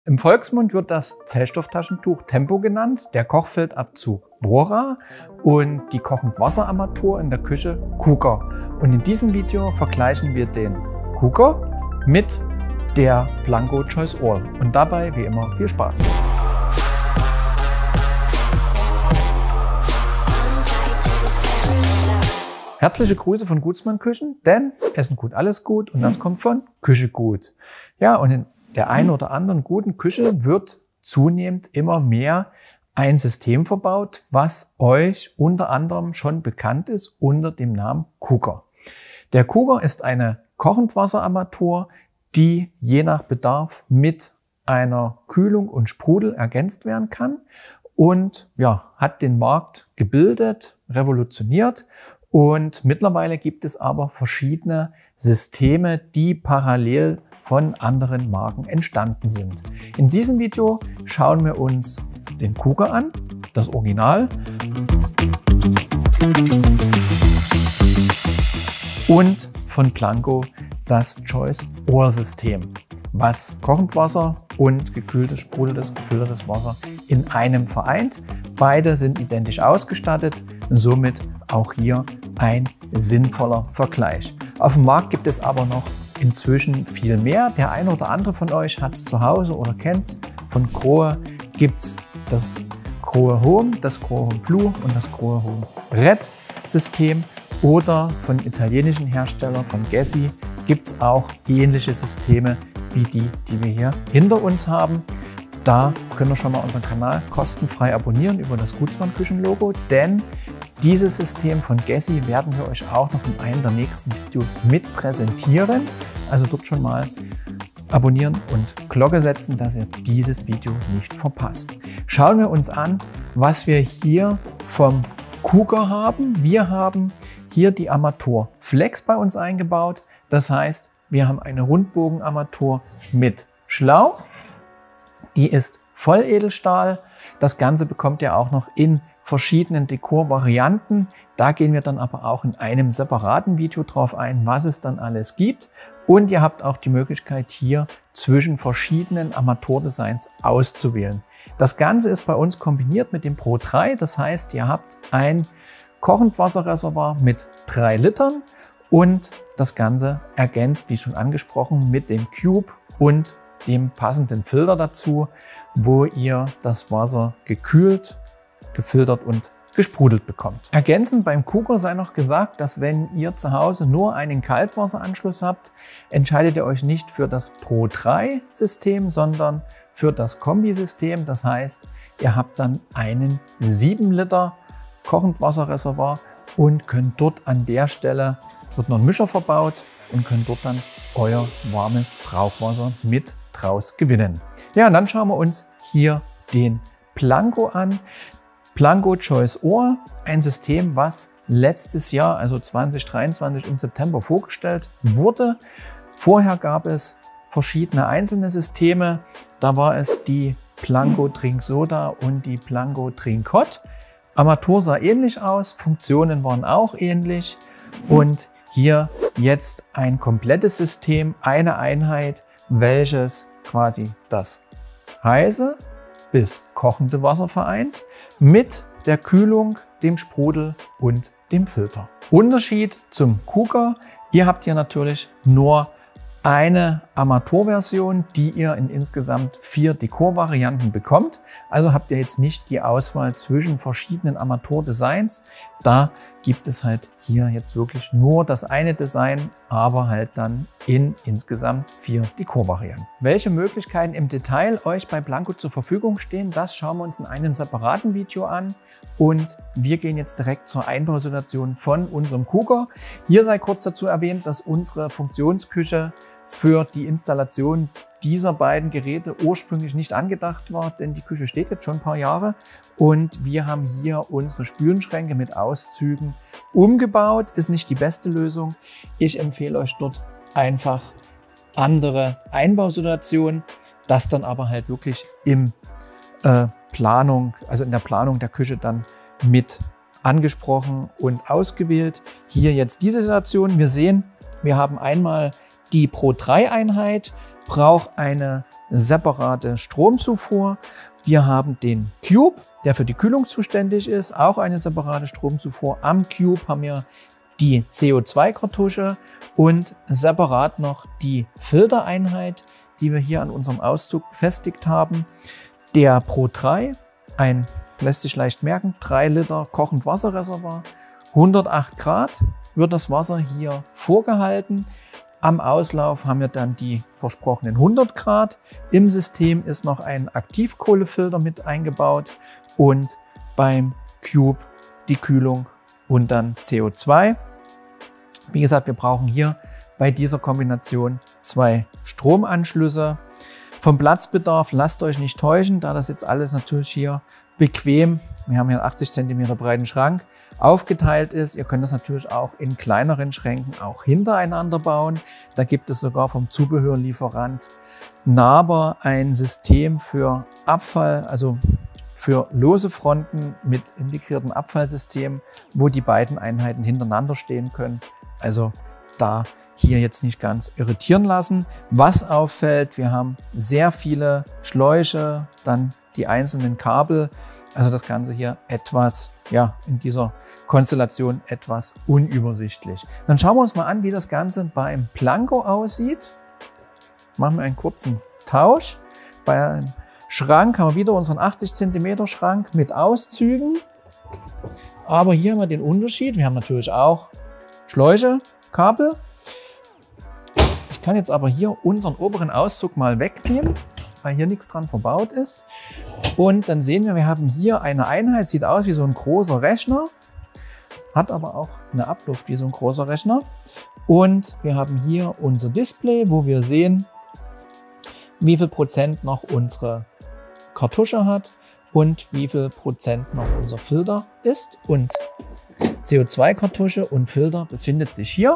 Im Volksmund wird das Zellstofftaschentuch Tempo genannt, der Kochfeldabzug Bora und die Kochendwasserarmatur in der Küche Cooker. Und in diesem Video vergleichen wir den Cooker mit der Blanco Choice All. Und dabei wie immer viel Spaß. Herzliche Grüße von Gutsmann Küchen, denn Essen gut, alles gut und das kommt von Küche gut. Ja, und in der einen oder anderen guten Küche wird zunehmend immer mehr ein System verbaut, was euch unter anderem schon bekannt ist unter dem Namen Cooker. Der Cooker ist eine Kochendwasserarmatur, die je nach Bedarf mit einer Kühlung und Sprudel ergänzt werden kann und ja, hat den Markt gebildet, revolutioniert. Und mittlerweile gibt es aber verschiedene Systeme, die parallel von anderen Marken entstanden sind. In diesem Video schauen wir uns den Cooker an, das Original, und von Blanco das Choice All System, was Kochendwasser und gekühltes, sprudeltes, gefiltertes Wasser in einem vereint. Beide sind identisch ausgestattet, somit auch hier ein sinnvoller Vergleich. Auf dem Markt gibt es aber noch inzwischen viel mehr. Der eine oder andere von euch hat es zu Hause oder kennt es. Von Grohe gibt es das Grohe Home, das Grohe Home Blue und das Grohe Home Red System. Oder von italienischen Herstellern, von Gessi, gibt es auch ähnliche Systeme wie die wir hier hinter uns haben. Da könnt ihr schon mal unseren Kanal kostenfrei abonnieren über das Gutsmann Küchen Logo, denn dieses System von Gessi werden wir euch auch noch in einem der nächsten Videos mit präsentieren. Also dort schon mal abonnieren und Glocke setzen, dass ihr dieses Video nicht verpasst. Schauen wir uns an, was wir hier vom Cooker haben. Wir haben hier die Armatur Flex bei uns eingebaut. Das heißt, wir haben eine Rundbogenarmatur mit Schlauch. Die ist Volledelstahl. Das Ganze bekommt ihr auch noch in verschiedenen Dekorvarianten. Da gehen wir dann aber auch in einem separaten Video drauf ein, was es dann alles gibt. Und ihr habt auch die Möglichkeit, hier zwischen verschiedenen Armaturdesigns auszuwählen. Das Ganze ist bei uns kombiniert mit dem Pro 3. Das heißt, ihr habt ein Kochendwasserreservoir mit 3 Litern und das Ganze ergänzt, wie schon angesprochen, mit dem Cube und dem passenden Filter dazu, wo ihr das Wasser gekühlt, gefiltert und gesprudelt bekommt. Ergänzend beim Cooker sei noch gesagt, dass wenn ihr zu Hause nur einen Kaltwasseranschluss habt, entscheidet ihr euch nicht für das Pro 3 System, sondern für das Kombi-System. Das heißt, ihr habt dann einen 7 Liter Kochendwasserreservoir und könnt dort an der Stelle, wird noch ein Mischer verbaut und könnt dort dann euer warmes Brauchwasser mit draus gewinnen. Ja, und dann schauen wir uns hier den Blanco an. Blanco Choice All, ein System, was letztes Jahr, also 2023 im September vorgestellt wurde. Vorher gab es verschiedene einzelne Systeme. Da war es die Blanco Drink Soda und die Blanco Drink Hot. Armatur sah ähnlich aus, Funktionen waren auch ähnlich. Und hier jetzt ein komplettes System, eine Einheit, welches quasi das heiße bis kochende Wasser vereint mit der Kühlung, dem Sprudel und dem Filter. Unterschied zum Cooker: Ihr habt hier natürlich nur eine Armaturversion, die ihr in insgesamt 4 Dekorvarianten bekommt. Also habt ihr jetzt nicht die Auswahl zwischen verschiedenen Armaturdesigns. Da gibt es halt hier jetzt wirklich nur das eine Design, aber halt dann in insgesamt 4 Dekorvarianten. Welche Möglichkeiten im Detail euch bei Blanco zur Verfügung stehen, das schauen wir uns in einem separaten Video an. Und wir gehen jetzt direkt zur Einbausituation von unserem Cooker. Hier sei kurz dazu erwähnt, dass unsere Funktionsküche für die Installation dieser beiden Geräte ursprünglich nicht angedacht war, denn die Küche steht jetzt schon ein paar Jahre und wir haben hier unsere Spülenschränke mit Auszügen umgebaut. Ist nicht die beste Lösung. Ich empfehle euch dort einfach andere Einbausituationen, das dann aber halt wirklich in der Planung der Küche dann mit angesprochen und ausgewählt. Hier jetzt diese Situation. Wir sehen, wir haben einmal die Pro 3 Einheit, braucht eine separate Stromzufuhr. Wir haben den Cube, der für die Kühlung zuständig ist, auch eine separate Stromzufuhr. Am Cube haben wir die CO2-Kartusche und separat noch die Filtereinheit, die wir hier an unserem Auszug befestigt haben. Der Pro 3, lässt sich leicht merken, 3 Liter kochend Wasserreservoir, 108 Grad wird das Wasser hier vorgehalten. Am Auslauf haben wir dann die versprochenen 100 Grad. Im System ist noch ein Aktivkohlefilter mit eingebaut und beim Cube die Kühlung und dann CO2. Wie gesagt, wir brauchen hier bei dieser Kombination 2 Stromanschlüsse. Vom Platzbedarf lasst euch nicht täuschen, da das jetzt alles natürlich hier bequem, wir haben hier einen 80 cm breiten Schrank, aufgeteilt ist. Ihr könnt das natürlich auch in kleineren Schränken auch hintereinander bauen. Da gibt es sogar vom Zubehörlieferant Naber ein System für Abfall, also für lose Fronten mit integriertem Abfallsystem, wo die beiden Einheiten hintereinander stehen können. Also da hier jetzt nicht ganz irritieren lassen. Was auffällt, wir haben sehr viele Schläuche, dann die einzelnen Kabel. Also das Ganze hier etwas, ja, in dieser Konstellation etwas unübersichtlich. Dann schauen wir uns mal an, wie das Ganze beim Planco aussieht. Machen wir einen kurzen Tausch. Beim Schrank haben wir wieder unseren 80 cm Schrank mit Auszügen. Aber hier haben wir den Unterschied. Wir haben natürlich auch Schläuche, Kabel. Ich kann jetzt aber hier unseren oberen Auszug mal wegnehmen, weil hier nichts dran verbaut ist. Und dann sehen wir, wir haben hier eine Einheit, sieht aus wie so ein großer Rechner, hat aber auch eine Abluft wie so ein großer Rechner. Und wir haben hier unser Display, wo wir sehen, wie viel Prozent noch unsere Kartusche hat und wie viel Prozent noch unser Filter ist. Und CO2-Kartusche und Filter befindet sich hier.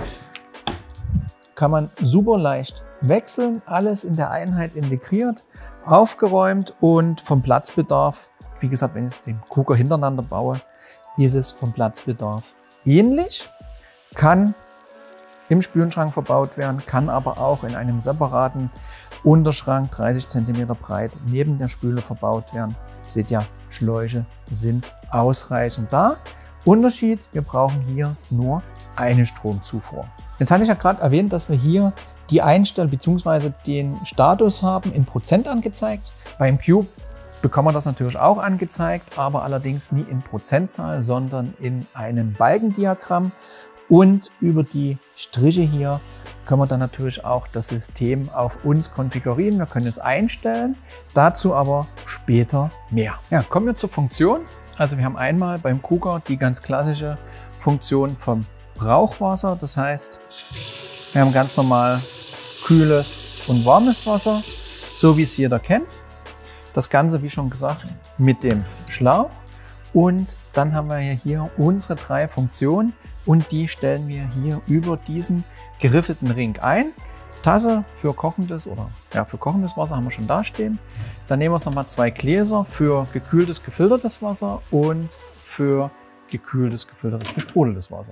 Kann man super leicht wechseln, alles in der Einheit integriert, aufgeräumt und vom Platzbedarf, wie gesagt, wenn ich es den Cooker hintereinander baue, ist es vom Platzbedarf ähnlich. Kann im Spülenschrank verbaut werden, kann aber auch in einem separaten Unterschrank 30 cm breit neben der Spüle verbaut werden. Seht ja, Schläuche sind ausreichend da. Unterschied, wir brauchen hier nur eine Stromzufuhr. Jetzt hatte ich ja gerade erwähnt, dass wir hier die Einstellung bzw. den Status haben in Prozent angezeigt. Beim Cube bekommen wir das natürlich auch angezeigt, aber allerdings nie in Prozentzahl, sondern in einem Balkendiagramm. Und über die Striche hier können wir dann natürlich auch das System auf uns konfigurieren. Wir können es einstellen, dazu aber später mehr. Ja, kommen wir zur Funktion. Also wir haben einmal beim Cooker die ganz klassische Funktion vom Brauchwasser. Das heißt, wir haben ganz normal kühles und warmes Wasser, so wie es jeder kennt. Das Ganze, wie schon gesagt, mit dem Schlauch. Und dann haben wir hier unsere 3 Funktionen und die stellen wir hier über diesen geriffelten Ring ein. Tasse für kochendes oder ja, für kochendes Wasser haben wir schon da stehen. Dann nehmen wir uns nochmal 2 Gläser für gekühltes, gefiltertes Wasser und für gekühltes, gefiltertes, gesprudeltes Wasser.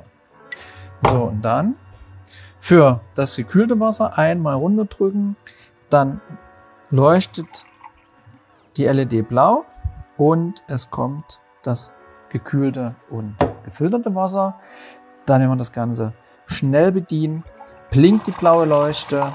So, und dann für das gekühlte Wasser einmal runterdrücken, dann leuchtet die LED blau und es kommt das gekühlte und gefilterte Wasser. Dann, wenn wir das Ganze schnell bedienen, blinkt die blaue Leuchte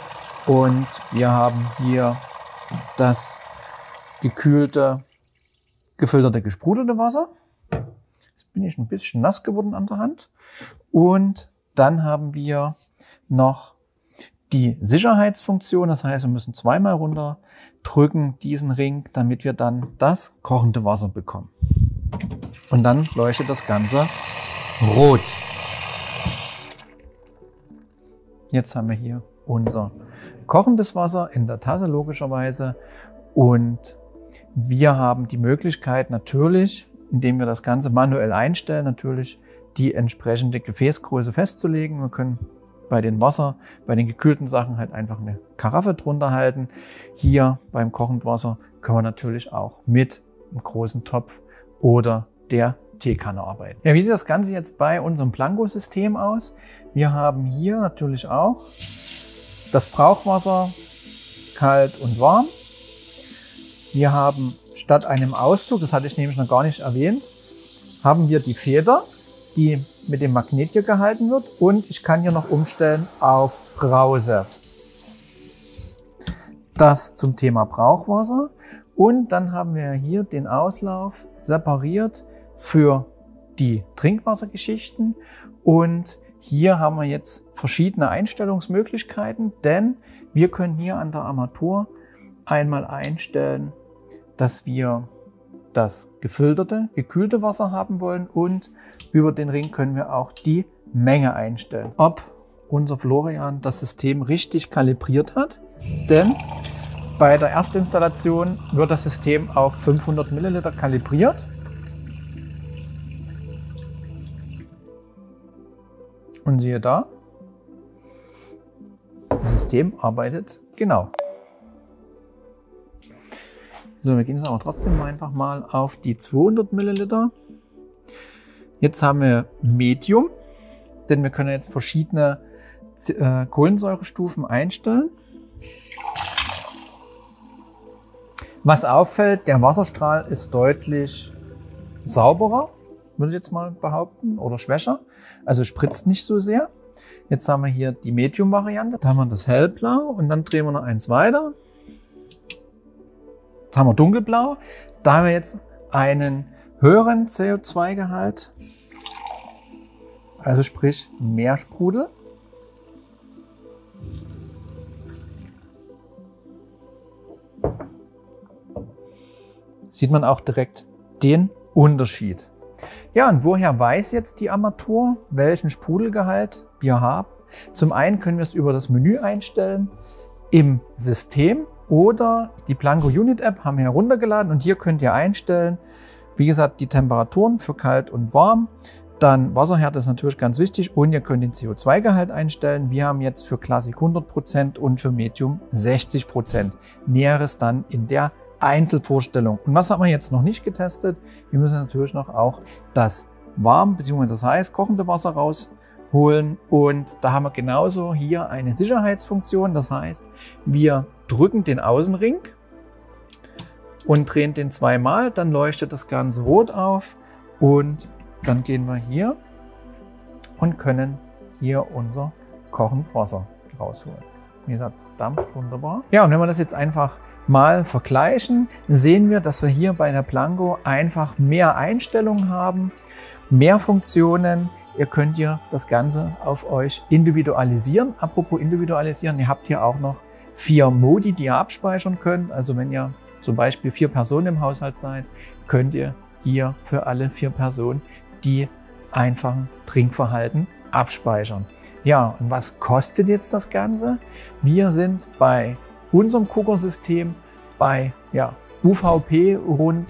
und wir haben hier das gekühlte, gefilterte, gesprudelte Wasser. Jetzt bin ich ein bisschen nass geworden an der Hand. Und dann haben wir noch die Sicherheitsfunktion. Das heißt, wir müssen zweimal runterdrücken diesen Ring, damit wir dann das kochende Wasser bekommen. Und dann leuchtet das Ganze rot. Jetzt haben wir hier unser kochendes Wasser in der Tasse logischerweise und wir haben die Möglichkeit natürlich, indem wir das Ganze manuell einstellen, natürlich die entsprechende Gefäßgröße festzulegen. Wir können bei den gekühlten Sachen halt einfach eine Karaffe drunter halten. Hier beim kochenden Wasser können wir natürlich auch mit einem großen Topf oder der Teekanne arbeiten. Ja, wie sieht das Ganze jetzt bei unserem Planco-System aus? Wir haben hier natürlich auch das Brauchwasser kalt und warm. Wir haben statt einem Auszug, das hatte ich nämlich noch gar nicht erwähnt, haben wir die Feder, die mit dem Magnet hier gehalten wird, und ich kann hier noch umstellen auf Brause. Das zum Thema Brauchwasser. Und dann haben wir hier den Auslauf separiert für die Trinkwassergeschichten. Und hier haben wir jetzt verschiedene Einstellungsmöglichkeiten, denn wir können hier an der Armatur einmal einstellen, dass wir das gefilterte, gekühlte Wasser haben wollen, und über den Ring können wir auch die Menge einstellen. Ob unser Florian das System richtig kalibriert hat, denn bei der Erstinstallation wird das System auf 500 Milliliter kalibriert. Und siehe da, das System arbeitet genau. So, wir gehen jetzt aber trotzdem einfach mal auf die 200 Milliliter. Jetzt haben wir Medium, denn wir können jetzt verschiedene Kohlensäurestufen einstellen. Was auffällt, der Wasserstrahl ist deutlich sauberer, würde ich jetzt mal behaupten, oder schwächer. Also spritzt nicht so sehr. Jetzt haben wir hier die Medium-Variante. Da haben wir das Hellblau und dann drehen wir noch eins weiter. Da haben wir Dunkelblau. Da haben wir jetzt einen höheren CO2-Gehalt, also sprich mehr Sprudel. Sieht man auch direkt den Unterschied. Ja, und woher weiß jetzt die Armatur, welchen Sprudelgehalt wir haben? Zum einen können wir es über das Menü einstellen im System, oder die Plango Unit App haben wir heruntergeladen, und hier könnt ihr einstellen, wie gesagt, die Temperaturen für kalt und warm. Dann Wasserhärte ist natürlich ganz wichtig, und ihr könnt den CO2-Gehalt einstellen. Wir haben jetzt für Classic 100% und für Medium 60%. Näheres dann in der Einzelvorstellung. Und was haben wir jetzt noch nicht getestet? Wir müssen natürlich noch auch das warm bzw. das heiß kochende Wasser rausholen, und da haben wir genauso hier eine Sicherheitsfunktion. Das heißt, wir drücken den Außenring und drehen den zweimal, dann leuchtet das Ganze rot auf, und dann gehen wir hier und können hier unser kochendes Wasser rausholen. Wie gesagt, dampft wunderbar. Ja, und wenn wir das jetzt einfach mal vergleichen, sehen wir, dass wir hier bei der Plango einfach mehr Einstellungen haben, mehr Funktionen. Ihr könnt hier das Ganze auf euch individualisieren. Apropos individualisieren, ihr habt hier auch noch 4 Modi, die ihr abspeichern könnt. Also wenn ihr zum Beispiel 4 Personen im Haushalt seid, könnt ihr hier für alle 4 Personen die einfachen Trinkverhalten abspeichern. Ja, und was kostet jetzt das Ganze? Wir sind bei unserem KUKA-System bei UVP rund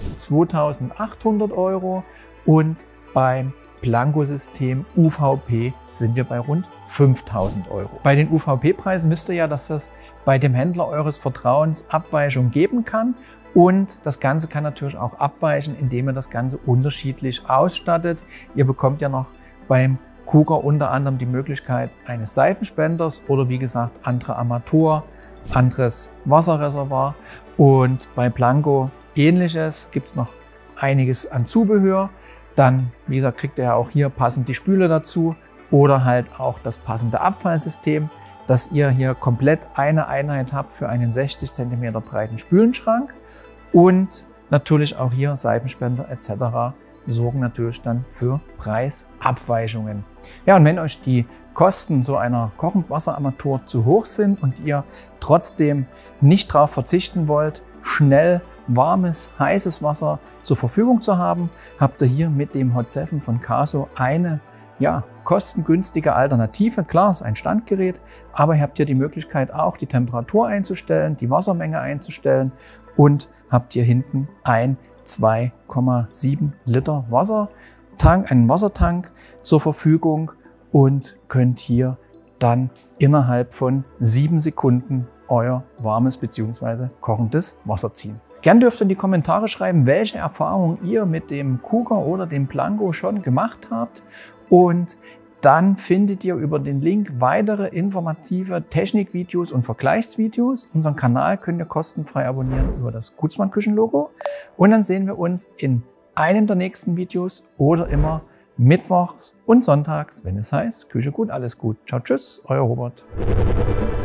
2.800 € und beim Plango-System UVP sind wir bei rund 5.000 €. Bei den UVP-Preisen wisst ihr ja, dass das bei dem Händler eures Vertrauens Abweichungen geben kann, und das Ganze kann natürlich auch abweichen, indem ihr das Ganze unterschiedlich ausstattet. Ihr bekommt ja noch beim KUKA unter anderem die Möglichkeit eines Seifenspenders oder wie gesagt andere Armatur, anderes Wasserreservoir, und bei Plango ähnliches, gibt es noch einiges an Zubehör. Dann, wie gesagt, kriegt ihr ja auch hier passend die Spüle dazu oder halt auch das passende Abfallsystem, dass ihr hier komplett eine Einheit habt für einen 60 cm breiten Spülenschrank, und natürlich auch hier Seifenspender etc. sorgen natürlich dann für Preisabweichungen. Ja, und wenn euch die Kosten so einer Kochendwasserarmatur zu hoch sind und ihr trotzdem nicht darauf verzichten wollt, schnell warmes, heißes Wasser zur Verfügung zu haben, habt ihr hier mit dem Hot 7 von Caso eine kostengünstige Alternative. Klar, es ist ein Standgerät, aber ihr habt hier die Möglichkeit auch die Temperatur einzustellen, die Wassermenge einzustellen, und habt hier hinten ein 2,7 Liter Wassertank, einen Wassertank zur Verfügung, und könnt hier dann innerhalb von 7 Sekunden euer warmes bzw. kochendes Wasser ziehen. Gern dürft ihr in die Kommentare schreiben, welche Erfahrungen ihr mit dem KUKA oder dem Plango schon gemacht habt. Und dann findet ihr über den Link weitere informative Technikvideos und Vergleichsvideos. Unseren Kanal könnt ihr kostenfrei abonnieren über das Gutzmann Küchenlogo. Und dann sehen wir uns in einem der nächsten Videos oder immer mittwochs und sonntags, wenn es heißt Küche gut, alles gut. Ciao, tschüss, euer Robert.